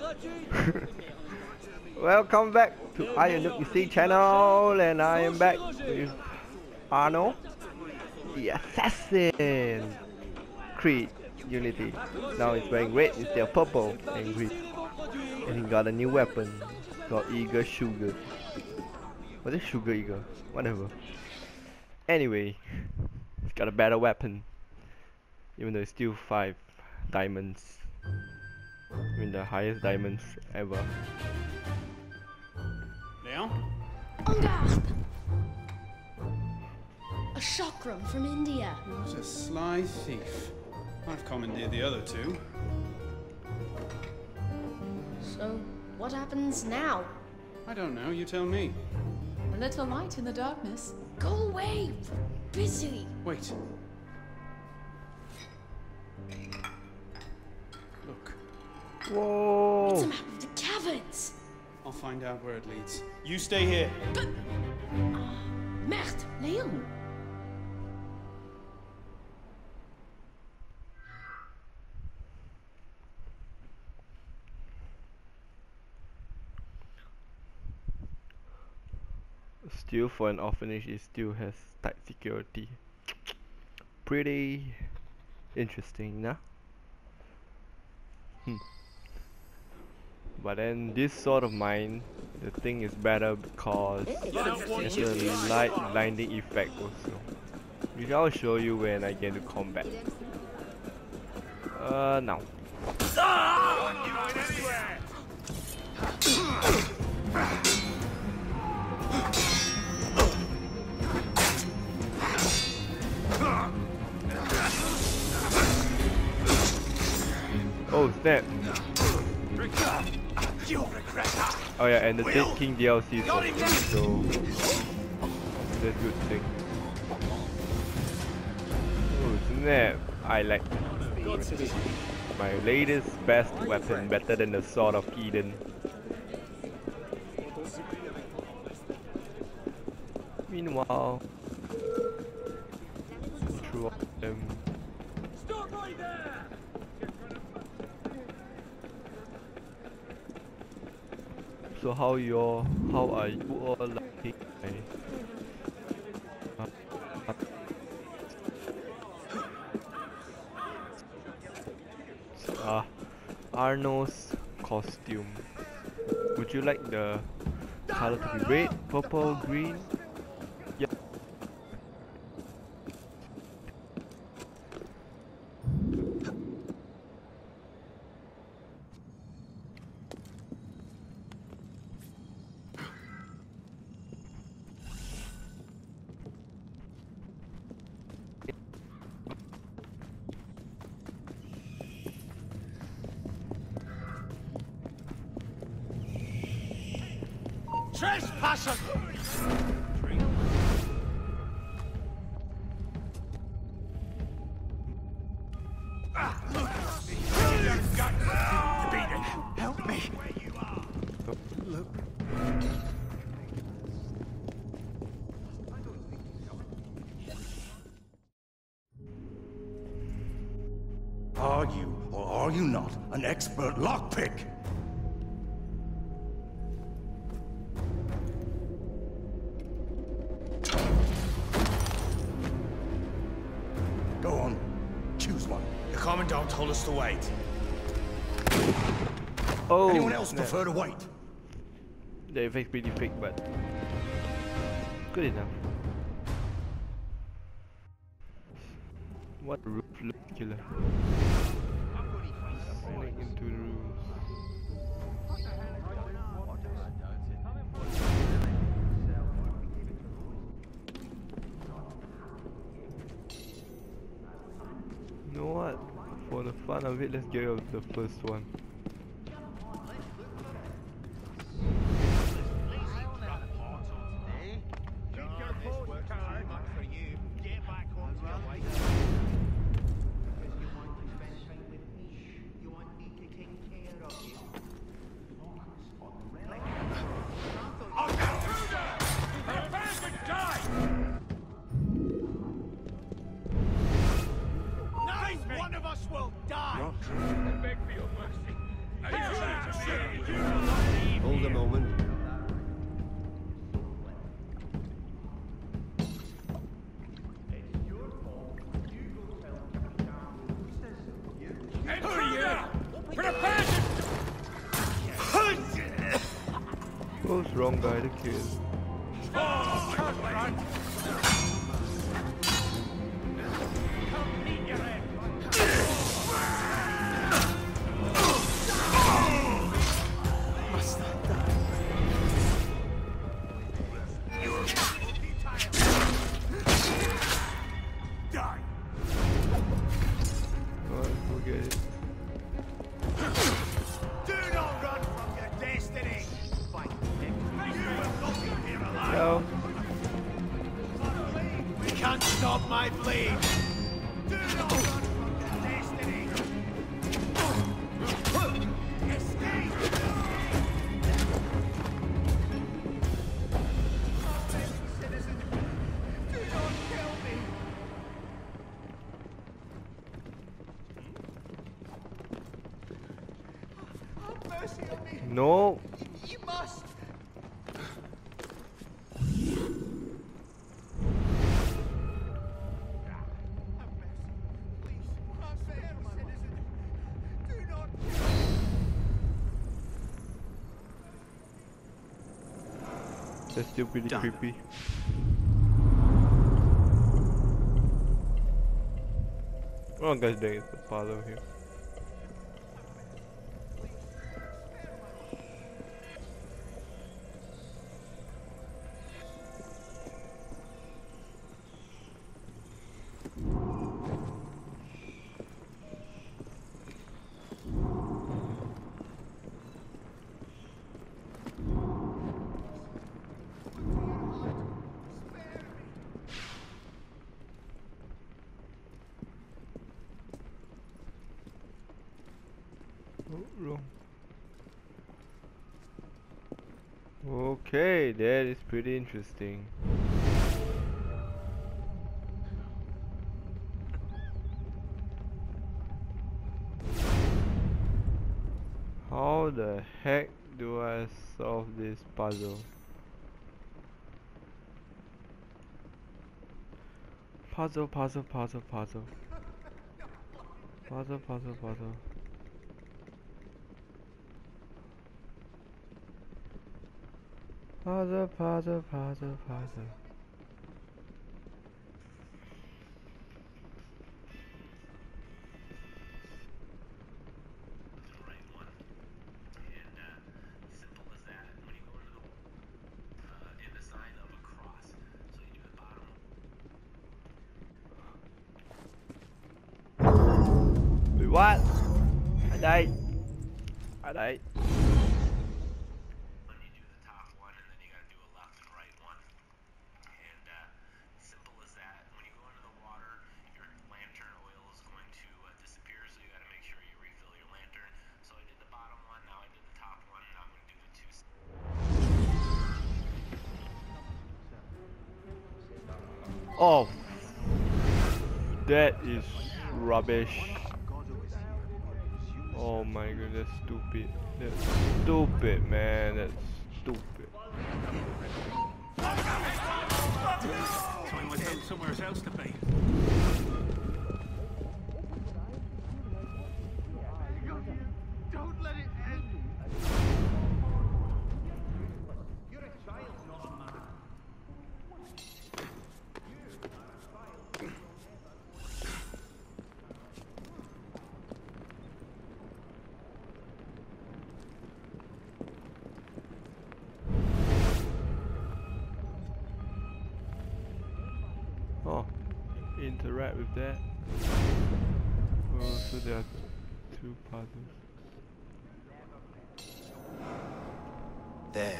Welcome back to Iron UC channel, and I am back with Arno, the assassin. Creed Unity. Now he's wearing red instead of purple and green, and he got a new weapon called Eagle Sugar. What is Sugar Eagle? Whatever. Anyway, he's got a better weapon, even though it's still 5 diamonds. I mean the highest diamonds ever. Leon? En garde! A chakram from India. What a sly thief. I've commandeered the other 2. So, what happens now? I don't know, you tell me. A little light in the darkness. Go away! We're busy! Wait. Look, Whoa! It's a map of the caverns! I'll find out where it leads. You stay here. But... Merde, Leon! Still, for an orphanage, it still has tight security. Pretty interesting, nah? But then this sort of mine, the thing is better because there's a light blinding effect also, which I'll show you when I get to combat. Now. Oh snap! Oh yeah, and the Dead King DLC is on, so that's a good thing. Oh snap! I like my latest best weapon, better than the Sword of Eden. Meanwhile, through them. Stop right there! So how are you all liking Arno's costume? Would you like the color to be red, purple, green? Yeah. Trespasser! Help me! Look. Are you, or are you not, an expert lockpick? Go on, choose one. The Commandant told us to wait. Oh, Anyone else snap. prefer to wait? The effect's pretty fake, but good enough. What roof look killer? Running into the rooms. You know what? For the fun of it, let's get out the first one. One of us will die! I beg for your mercy. the moment. Who are you? For the person! Who's wrong guy to kill? Oh, confront! Come meet your end! Must not die. Die! Oh, forget it. Do not run from your destiny! No. We can't stop my blade! Do not run from your destiny! Escape! Citizen, do not kill me! Have mercy on me! No. You must! That's still pretty creepy. Oh, guys, there is a puzzle here. Oh, wrong. Okay, that is pretty interesting. How the heck do I solve this puzzle? Puzzle, puzzle, puzzle, puzzle. Puzzle, puzzle, puzzle. Puzzle, puzzle, puzzle, puzzle. Wait, what? I died. I died. Oh, that is rubbish. Oh my god, that's stupid. That's stupid, man. That's stupid. So I must have somewhere else to be. Don't let it end. You're a child, not a man. Oh, interact with that. Oh, so there are two puzzles. There.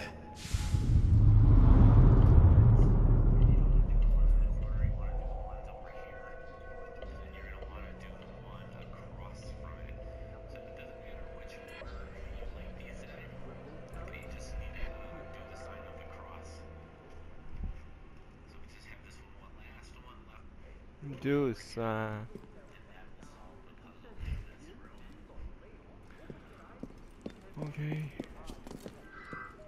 Juice, okay.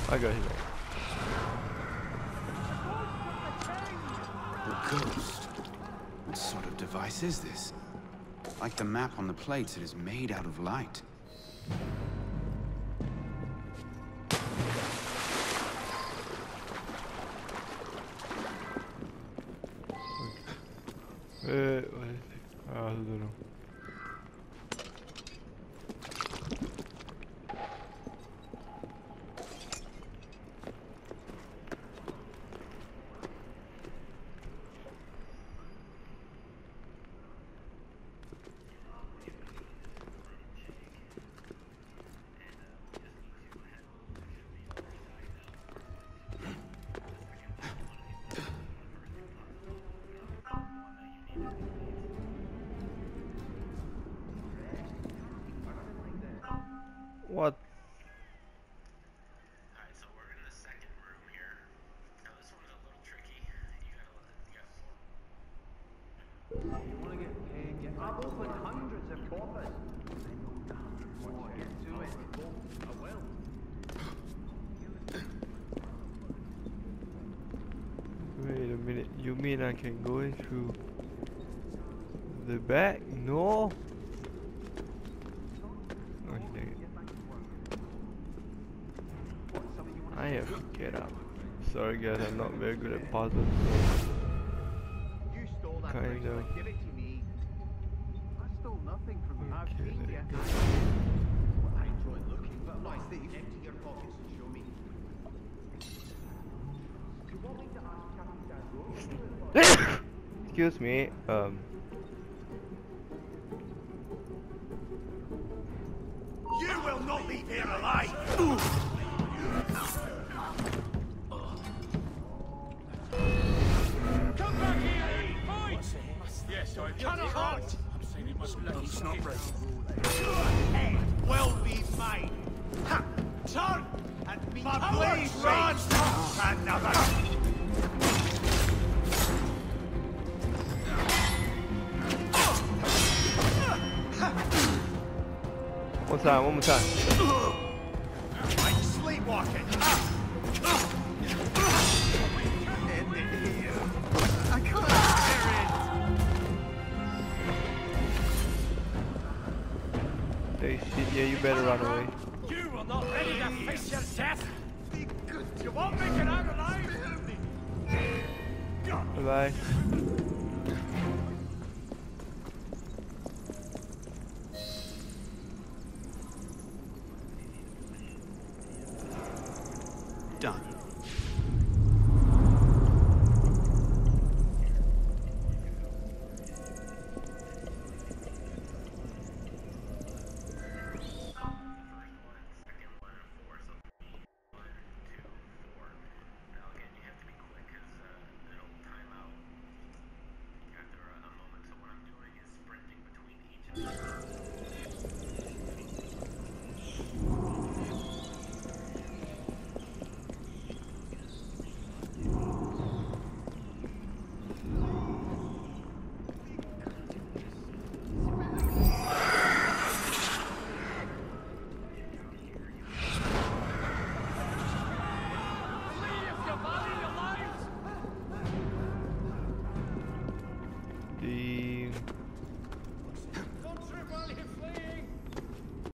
I got him. A ghost? What sort of device is this? Like the map on the plates, it is made out of light. What is it? I don't know. What? Alright, so we're in the second room here. Now this one's a little tricky. You wanna get paid? I've opened hundreds of boppers. Get to it. I will. Wait a minute. You mean I can go in through the back? No. I have to get up. Sorry guys, I'm not very good at puzzles. You stole that Kind bracelet. of. Give it to me. I stole nothing from you. I've Okay, seen there you. you go. Well, I enjoy looking, but my thief. Empty your pockets and show me. You want me to ask Captain Dazzo? Excuse me. You will not leave here alive! Come back here! Fight! Yes, I cannot hunt! I'm saying it must let us not ready. Your head will be mine! Ha! Turn! And be My blade runs! Another! One more time. I'm sleepwalking! I can't bear Hey shit, yeah, you better run away. You will not ready to face your death! Be good. You won't make it out alive! Bye bye. Done.